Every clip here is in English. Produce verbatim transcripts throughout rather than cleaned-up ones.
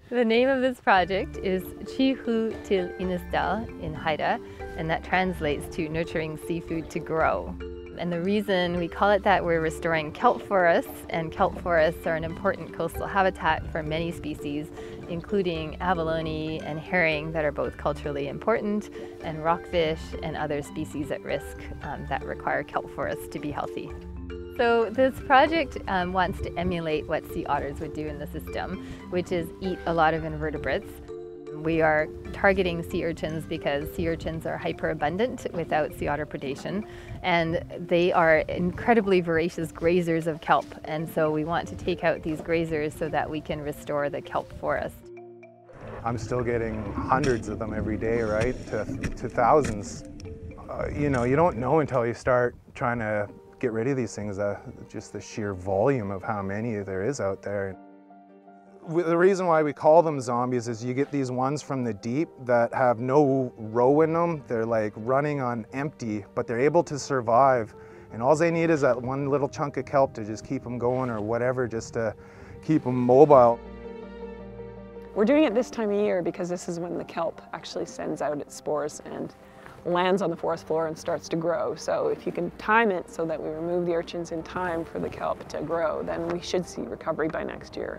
The name of this project is Chihu til Inisdal in Haida, and that translates to nurturing seafood to grow. And the reason we call it that, we're restoring kelp forests, and kelp forests are an important coastal habitat for many species, including abalone and herring that are both culturally important, and rockfish and other species at risk um, that require kelp forests to be healthy. So this project um, wants to emulate what sea otters would do in the system, which is eat a lot of invertebrates. We are targeting sea urchins because sea urchins are hyperabundant without sea otter predation, and they are incredibly voracious grazers of kelp, and so we want to take out these grazers so that we can restore the kelp forest. I'm still getting hundreds of them every day, right, to, to thousands. Uh, you know, you don't know until you start trying to get rid of these things, uh, just the sheer volume of how many there is out there. The reason why we call them zombies is you get these ones from the deep that have no row in them. They're like running on empty, but they're able to survive. And all they need is that one little chunk of kelp to just keep them going or whatever, just to keep them mobile. We're doing it this time of year because this is when the kelp actually sends out its spores and lands on the forest floor and starts to grow. So if you can time it so that we remove the urchins in time for the kelp to grow, then we should see recovery by next year.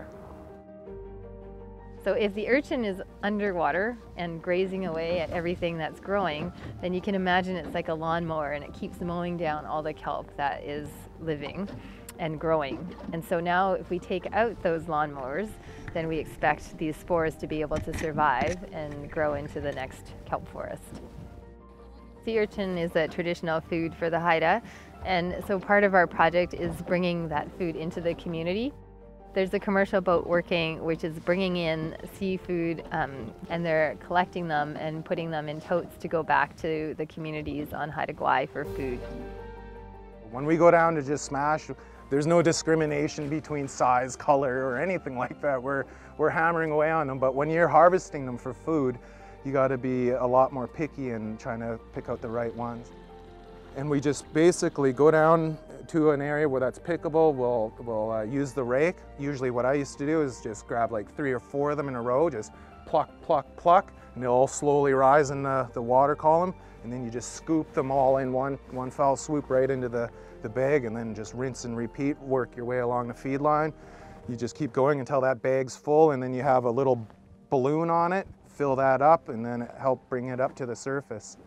So if the urchin is underwater and grazing away at everything that's growing, then you can imagine it's like a lawnmower and it keeps mowing down all the kelp that is living and growing. And so now if we take out those lawnmowers, then we expect these spores to be able to survive and grow into the next kelp forest. Sea urchin is a traditional food for the Haida, and so part of our project is bringing that food into the community. There's a commercial boat working which is bringing in seafood um, and they're collecting them and putting them in totes to go back to the communities on Haida Gwaii for food. When we go down to just smash, there's no discrimination between size, color, or anything like that. We're, we're hammering away on them, but when you're harvesting them for food, you got to be a lot more picky and trying to pick out the right ones. And we just basically go down to an area where that's pickable. We'll, we'll uh, use the rake. Usually what I used to do is just grab like three or four of them in a row, just pluck, pluck, pluck, and they'll all slowly rise in the, the water column. And then you just scoop them all in one, one foul swoop right into the, the bag, and then just rinse and repeat, work your way along the feed line. You just keep going until that bag's full, and then you have a little balloon on it, fill that up, and then help bring it up to the surface.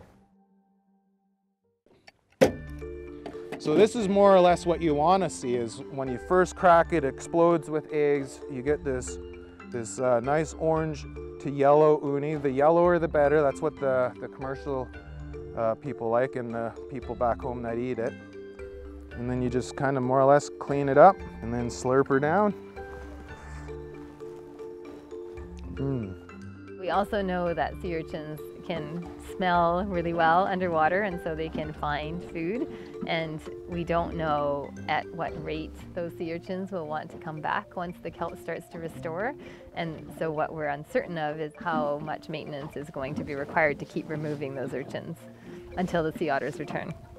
So this is more or less what you want to see, is when you first crack it, it explodes with eggs. You get this, this uh, nice orange to yellow uni. The yellower the better. That's what the, the commercial uh, people like and the people back home that eat it. And then you just kind of more or less clean it up and then slurp her down. Mm. We also know that sea urchins can smell really well underwater, and so they can find food, and we don't know at what rate those sea urchins will want to come back once the kelp starts to restore. And so what we're uncertain of is how much maintenance is going to be required to keep removing those urchins until the sea otters return.